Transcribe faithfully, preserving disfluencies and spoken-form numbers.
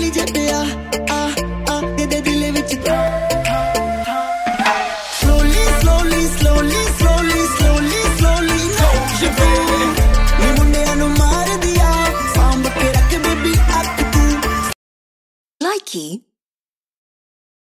वाली जटिया आ आ तेरे दिल विच slowly slowly slowly slowly slowly slowly ये मुंडियां नू मार दिया सांभ के रख बेबी अख तू Likey